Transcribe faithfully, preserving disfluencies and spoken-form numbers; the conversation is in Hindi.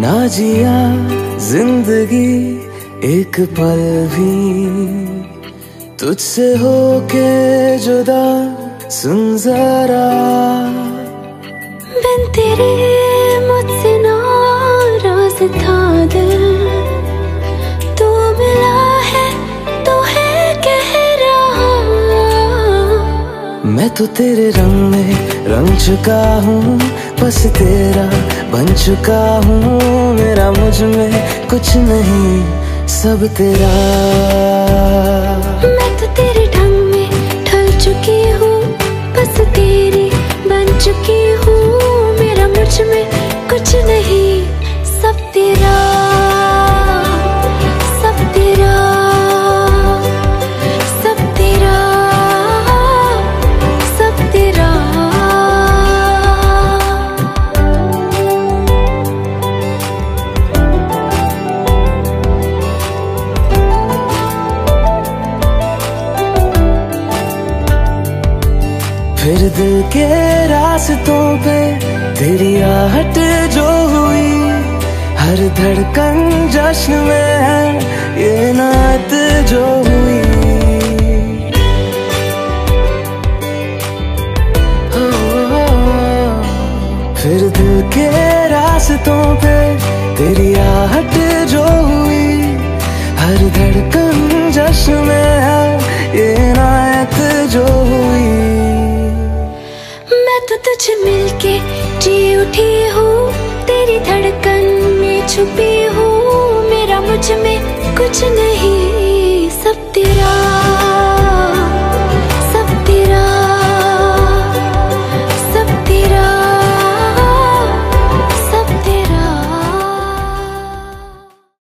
ना जिया जिंदगी एक पल भी तुझसे होके जुदा, सुन जरा बिन तेरे मुझसे नाराज था दिल, तू मिला है तो है कह रहा। मैं तो तेरे रंग में रंग चुका हूँ, बस तेरा बन चुका हूँ। मेरा मुझ में कुछ नहीं, सब तेरा। मैं तो तेरे ढंग में ढल चुकी हूँ, बस तेरी बन चुकी हूँ। मेरा मुझ में कुछ नहीं, सब तेरा, सब तेरा, सब तेरा, सब तेरा। फिर दिल के रास्तों पे तेरी आहट जो हुई, हर धड़कन जश्न में है ये नात जो हुई। हो, हो, हो। फिर दिल के रास्तों पे तेरी आहट जो हुई, हर धड़कन जश्न में है ये नात जो हुई। मैं तो तुझे मिलके जी उठी हूँ, तेरी धड़कन में छुपी हूँ। मेरा मुझ में कुछ नहीं, सब तेरा।